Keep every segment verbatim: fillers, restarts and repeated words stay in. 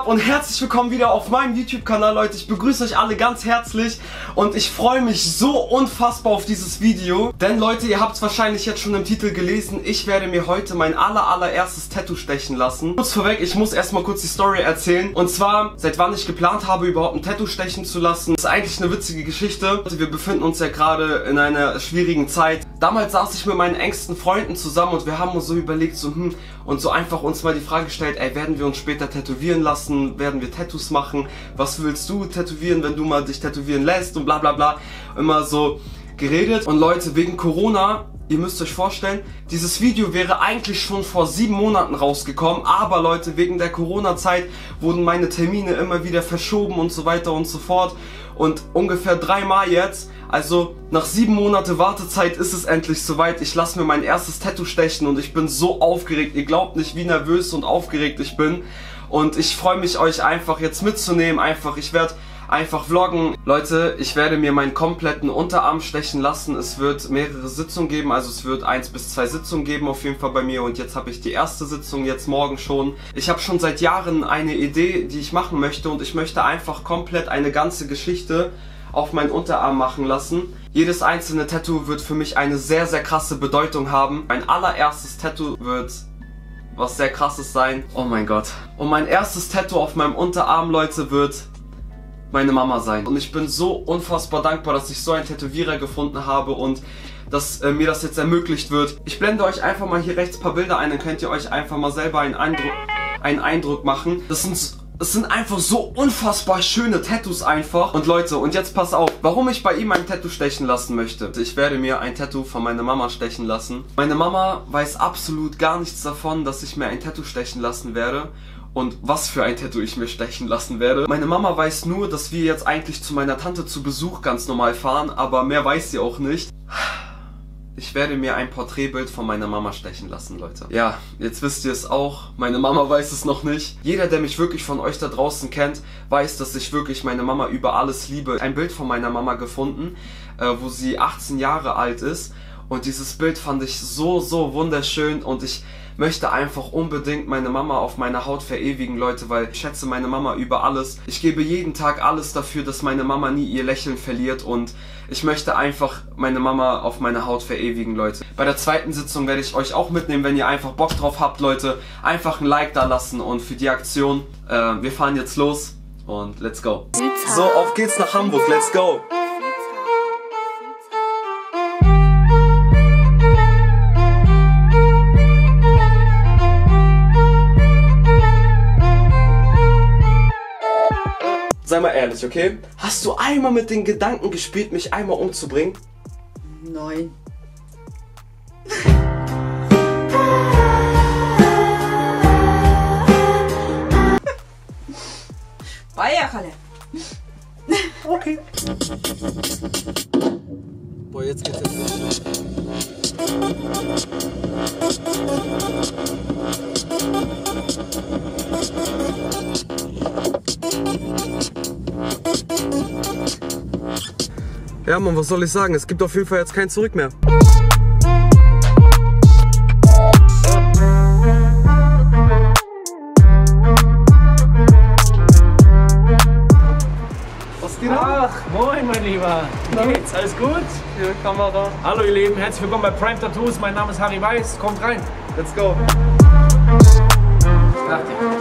und herzlich willkommen wieder auf meinem YouTube-Kanal, Leute. Ich begrüße euch alle ganz herzlich und ich freue mich so unfassbar auf dieses Video. Denn Leute, ihr habt es wahrscheinlich jetzt schon im Titel gelesen, ich werde mir heute mein aller allererstes Tattoo stechen lassen. Kurz vorweg, ich muss erstmal kurz die Story erzählen. Und zwar, seit wann ich geplant habe, überhaupt ein Tattoo stechen zu lassen. Das ist eigentlich eine witzige Geschichte. Wir befinden uns ja gerade in einer schwierigen Zeit. Damals saß ich mit meinen engsten Freunden zusammen und wir haben uns so überlegt, so hm, und so einfach uns mal die Frage gestellt, ey, werden wir uns später tätowieren lassen, werden wir Tattoos machen, was willst du tätowieren, wenn du mal dich tätowieren lässt und bla bla bla, immer so geredet. Und Leute, wegen Corona, ihr müsst euch vorstellen, dieses Video wäre eigentlich schon vor sieben Monaten rausgekommen, aber Leute, wegen der Corona-Zeit wurden meine Termine immer wieder verschoben und so weiter und so fort. Und ungefähr dreimal jetzt, also nach sieben Monate Wartezeit ist es endlich soweit. Ich lasse mir mein erstes Tattoo stechen und ich bin so aufgeregt. Ihr glaubt nicht, wie nervös und aufgeregt ich bin. Und ich freue mich, euch einfach jetzt mitzunehmen. Einfach, ich werde einfach vloggen. Leute, ich werde mir meinen kompletten Unterarm stechen lassen. Es wird mehrere Sitzungen geben, also es wird eins bis zwei Sitzungen geben auf jeden Fall bei mir. Und jetzt habe ich die erste Sitzung, jetzt morgen schon. Ich habe schon seit Jahren eine Idee, die ich machen möchte. Und ich möchte einfach komplett eine ganze Geschichte auf meinen Unterarm machen lassen. Jedes einzelne Tattoo wird für mich eine sehr, sehr krasse Bedeutung haben. Mein allererstes Tattoo wird was sehr krasses sein. Oh mein Gott. Und mein erstes Tattoo auf meinem Unterarm, Leute, wird meine Mama sein. Und ich bin so unfassbar dankbar, dass ich so einen Tätowierer gefunden habe und dass äh, mir das jetzt ermöglicht wird. Ich blende euch einfach mal hier rechts ein paar Bilder ein, dann könnt ihr euch einfach mal selber einen Eindruck, einen Eindruck machen. Das sind Es sind einfach so unfassbar schöne Tattoos einfach. Und Leute, und jetzt pass auf, warum ich bei ihm ein Tattoo stechen lassen möchte. Ich werde mir ein Tattoo von meiner Mama stechen lassen. Meine Mama weiß absolut gar nichts davon, dass ich mir ein Tattoo stechen lassen werde. Und was für ein Tattoo ich mir stechen lassen werde. Meine Mama weiß nur, dass wir jetzt eigentlich zu meiner Tante zu Besuch ganz normal fahren, aber mehr weiß sie auch nicht. Ich werde mir ein Porträtbild von meiner Mama stechen lassen, Leute. Ja, jetzt wisst ihr es auch. Meine Mama weiß es noch nicht. Jeder, der mich wirklich von euch da draußen kennt, weiß, dass ich wirklich meine Mama über alles liebe. Ein Bild von meiner Mama gefunden, äh, wo sie achtzehn Jahre alt ist. Und dieses Bild fand ich so, so wunderschön. Und ich möchte einfach unbedingt meine Mama auf meiner Haut verewigen, Leute, weil ich schätze meine Mama über alles. Ich gebe jeden Tag alles dafür, dass meine Mama nie ihr Lächeln verliert und ich möchte einfach meine Mama auf meiner Haut verewigen, Leute. Bei der zweiten Sitzung werde ich euch auch mitnehmen, wenn ihr einfach Bock drauf habt, Leute. Einfach ein Like da lassen und für die Aktion, äh, wir fahren jetzt los und let's go. So, auf geht's nach Hamburg, let's go. Sei mal ehrlich, okay? Hast du einmal mit den Gedanken gespielt, mich einmal umzubringen? Nein. Bayerhalle. Okay. Boah, jetzt geht's jetzt los. Ja, Mann, was soll ich sagen? Es gibt auf jeden Fall jetzt kein Zurück mehr. Was geht ab? Ach, moin mein Lieber. Wie geht's? Alles gut? Hier, Kamera. Hallo ihr Lieben, herzlich willkommen bei Prime Tattoos. Mein Name ist Harry Weiß. Kommt rein. Let's go. Nach dir.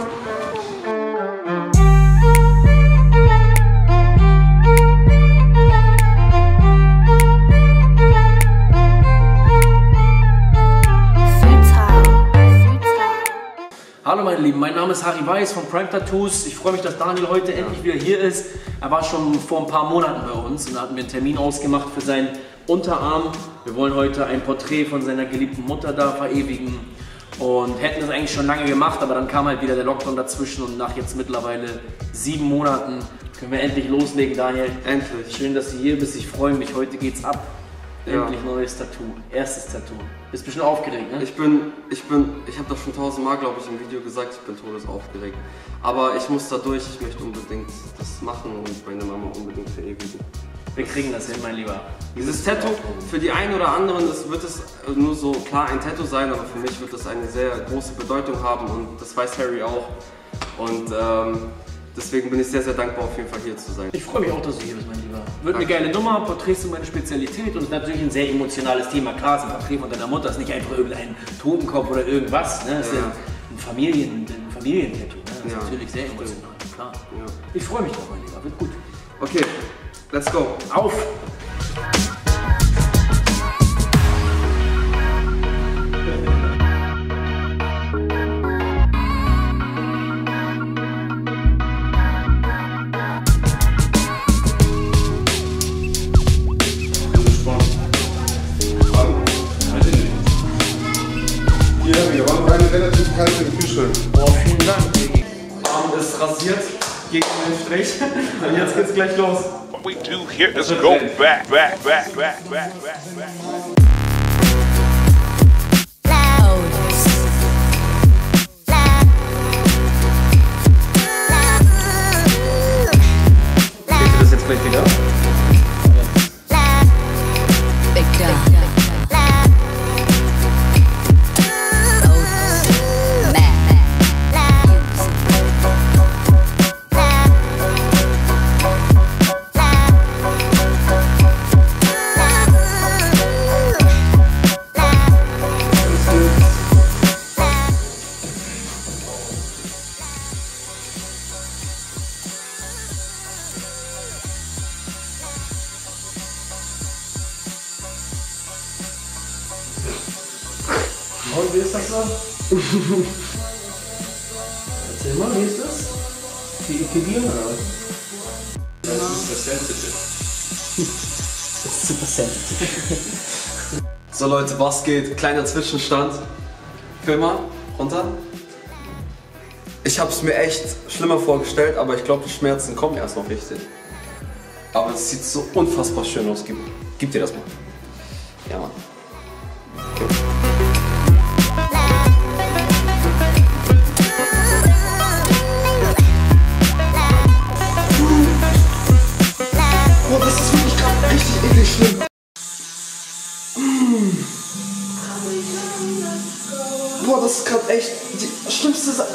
Hallo meine Lieben, mein Name ist Harry Weiß von Prime Tattoos. Ich freue mich, dass Daniel heute endlich wieder hier ist. Er war schon vor ein paar Monaten bei uns und da hatten wir einen Termin ausgemacht für seinen Unterarm. Wir wollen heute ein Porträt von seiner geliebten Mutter da verewigen und hätten das eigentlich schon lange gemacht, aber dann kam halt wieder der Lockdown dazwischen und nach jetzt mittlerweile sieben Monaten können wir endlich loslegen, Daniel. Endlich. Schön, dass du hier bist. Ich freue mich. Heute geht's ab. Ja. Endlich neues Tattoo. Erstes Tattoo. Bist bestimmt aufgeregt, ne? Ich bin, ich bin, ich habe das schon tausendmal, glaube ich, im Video gesagt, ich bin todesaufgeregt. Aber ich muss da durch, ich möchte unbedingt das machen und meine Mama unbedingt verewigen. Wir kriegen das hin, mein Lieber. Dieses Tattoo, für die einen oder anderen das wird es nur so klar ein Tattoo sein, aber für mich wird das eine sehr große Bedeutung haben und das weiß Harry auch. Und ähm, deswegen bin ich sehr, sehr dankbar, auf jeden Fall hier zu sein. Ich freue mich auch, dass du hier bist, mein Lieber. Wird eine geile Nummer, Porträts sind meine Spezialität und ist natürlich ein sehr emotionales Thema. Klar, ist ein Porträt von deiner Mutter, ist nicht einfach irgendein Totenkopf oder irgendwas. Ne? Das ist ja ein Familien, ein Familientattoo. Ne? Das ist ja natürlich sehr emotional, klar. Ja. Ich freue mich drauf, mein Lieber, wird gut. Okay, let's go. Auf! Wir waren eine relativ kalte Küche. Boah, vielen Dank, Digi. Arm ist rasiert gegen den Strich. Und jetzt geht's gleich los. What we do here is go back, back, back, back, back, back, back. Kriegst du das jetzt gleich wieder? Und wie ist das so? Erzähl mal, wie ist das? Wie Ikebir oder was? Das ist super sensitive. Das ist super sensitive. So Leute, was geht? Kleiner Zwischenstand. Film mal, runter. Ich habe es mir echt schlimmer vorgestellt, aber ich glaube, die Schmerzen kommen erst noch richtig. Aber es sieht so unfassbar schön aus. Gib, gib dir das mal. Ja, Mann. Okay. Boah, das ist wirklich gerade richtig eklig schlimm. Mm. Boah, das ist gerade echt die schlimmste Sache.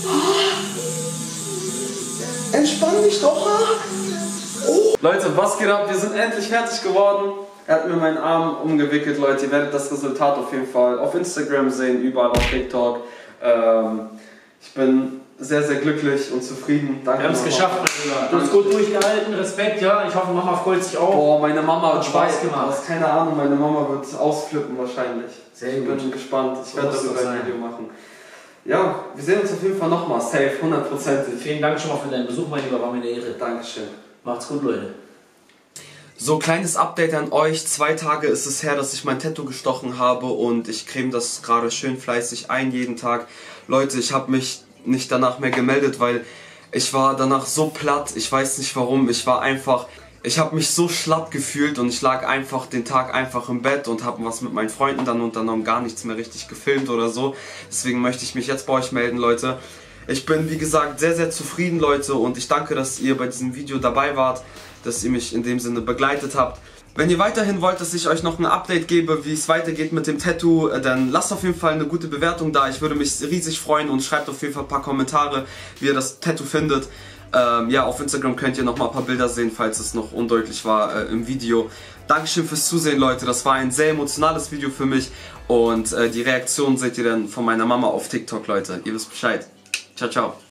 Entspann dich doch. Oh. Leute, was geht ab? Wir sind endlich fertig geworden. Er hat mir meinen Arm umgewickelt, Leute. Ihr werdet das Resultat auf jeden Fall auf Instagram sehen, überall auf TikTok. Ähm, ich bin sehr, sehr glücklich und zufrieden. Danke. Wir haben es geschafft, du hast gut durchgehalten, Respekt, ja. Ich hoffe, Mama freut sich auch. Boah, meine Mama hat Spaß gemacht. Du hast keine Ahnung, meine Mama wird ausflippen wahrscheinlich. Sehr ich gut. bin gespannt. Ich werde muss darüber so ein sein. Video machen. Ja, wir sehen uns auf jeden Fall nochmal. Safe, hundertprozentig. Vielen Dank schon mal für deinen Besuch, mein Lieber. War mir eine Ehre. Dankeschön. Macht's gut, Leute. So, kleines Update an euch. Zwei Tage ist es her, dass ich mein Tattoo gestochen habe und ich creme das gerade schön fleißig ein, jeden Tag. Leute, ich habe mich nicht danach mehr gemeldet, weil ich war danach so platt. Ich weiß nicht warum. Ich war einfach... Ich habe mich so schlapp gefühlt und ich lag einfach den Tag einfach im Bett und habe was mit meinen Freunden dann unternommen, gar nichts mehr richtig gefilmt oder so. Deswegen möchte ich mich jetzt bei euch melden, Leute. Ich bin, wie gesagt, sehr, sehr zufrieden, Leute, und ich danke, dass ihr bei diesem Video dabei wart, dass ihr mich in dem Sinne begleitet habt. Wenn ihr weiterhin wollt, dass ich euch noch ein Update gebe, wie es weitergeht mit dem Tattoo, dann lasst auf jeden Fall eine gute Bewertung da. Ich würde mich riesig freuen und schreibt auf jeden Fall ein paar Kommentare, wie ihr das Tattoo findet. Ähm, ja, auf Instagram könnt ihr noch mal ein paar Bilder sehen, falls es noch undeutlich war äh, im Video. Dankeschön fürs Zusehen, Leute. Das war ein sehr emotionales Video für mich. Und äh, die Reaktion seht ihr dann von meiner Mama auf TikTok, Leute. Ihr wisst Bescheid. Ciao, ciao.